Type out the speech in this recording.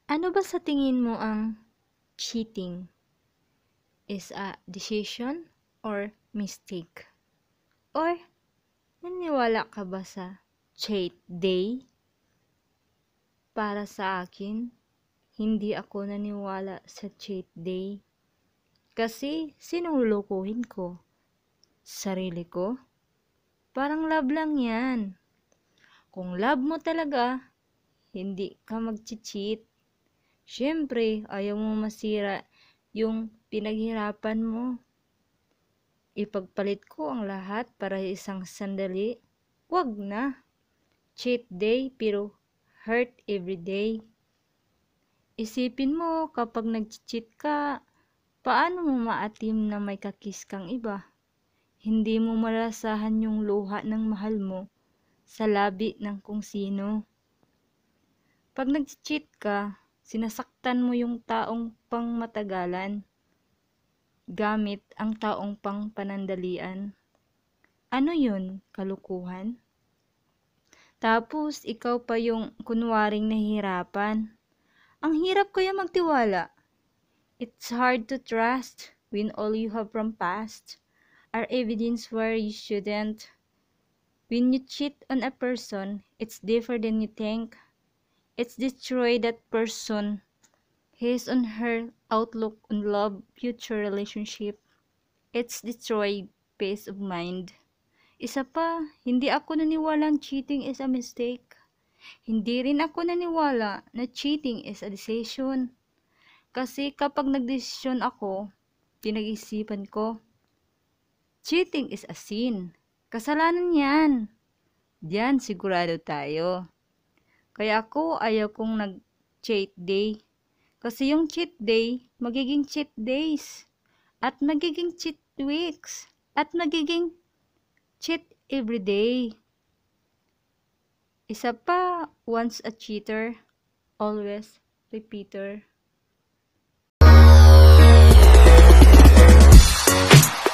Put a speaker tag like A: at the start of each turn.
A: Ano ba sa tingin mo ang cheating? Is a decision or mistake? Or naniwala ka ba sa cheat day? Para sa akin, hindi ako naniwala sa cheat day. Kasi sinulukuhin ko sarili ko. Parang love lang yan. Kung love mo talaga, hindi ka mag-cheat. Siyempre, ayaw mo masira yung pinaghirapan mo. Ipagpalit ko ang lahat para isang sandali. Wag na. Cheat day pero hurt every day. Isipin mo kapag nag-cheat ka, paano mo maatim na may kakis kang iba? Hindi mo malasahan yung luha ng mahal mo sa labi ng kung sino. Pag nag-cheat ka, sinasaktan mo yung taong pangmatagalan gamit ang taong pang panandalian. Ano yun? Kalukuhan? Tapos, ikaw pa yung kunwaring nahihirapan. Ang hirap kaya magtiwala. It's hard to trust when all you have from past are evidence where you shouldn't. When you cheat on a person, it's different than you think. It's destroy that person. His on her outlook on love, future relationship. It's destroy peace of mind. Isa pa, hindi ako naniwalang cheating is a mistake. Hindi rin ako naniwala na cheating is a decision. Kasi kapag nagdesisyon ako, pinag-isipan ko, cheating is a sin. Kasalanan yan. Diyan sigurado tayo. Kaya ako ayaw kong nag-cheat day. Kasi yung cheat day, magiging cheat days. At magiging cheat weeks. At magiging cheat every day. Isa pa, once a cheater, always repeater.